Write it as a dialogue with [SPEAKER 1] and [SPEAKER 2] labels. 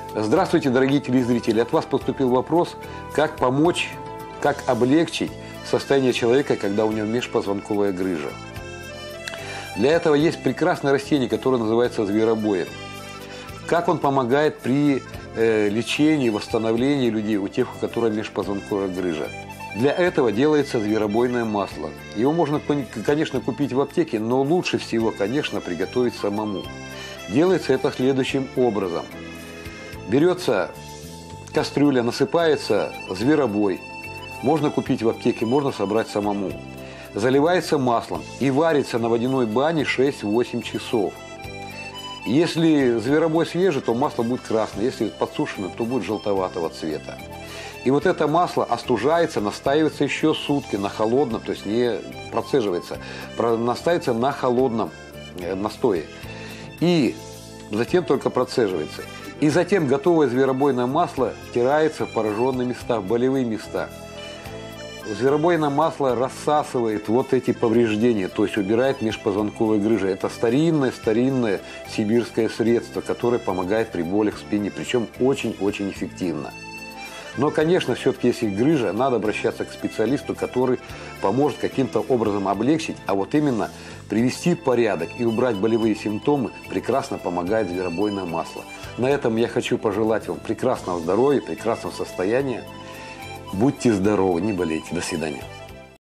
[SPEAKER 1] Здравствуйте, дорогие телезрители. От вас поступил вопрос, как помочь, как облегчить состояние человека, когда у него межпозвонковая грыжа. Для этого есть прекрасное растение, которое называется зверобоин. Как он помогает при лечении, восстановлении людей, у тех, у которых межпозвонковая грыжа. Для этого делается зверобойное масло. Его можно, конечно, купить в аптеке, но лучше всего, конечно, приготовить самому. Делается это следующим образом. Берется кастрюля, насыпается зверобой. Можно купить в аптеке, можно собрать самому. Заливается маслом и варится на водяной бане 6-8 часов. Если зверобой свежий, то масло будет красное. Если подсушено, то будет желтоватого цвета. И вот это масло остужается, настаивается еще сутки на холодном, то есть не процеживается, настаивается на холодном настое. И затем только процеживается. И затем готовое зверобойное масло втирается в пораженные места, в болевые места. Зверобойное масло рассасывает вот эти повреждения, то есть убирает межпозвонковые грыжи. Это старинное сибирское средство, которое помогает при болях в спине, причем очень-очень эффективно. Но, конечно, все-таки, если грыжа, надо обращаться к специалисту, который поможет каким-то образом облегчить, а вот именно привести в порядок и убрать болевые симптомы прекрасно помогает зверобойное масло. На этом я хочу пожелать вам прекрасного здоровья, прекрасного состояния. Будьте здоровы, не болейте. До свидания.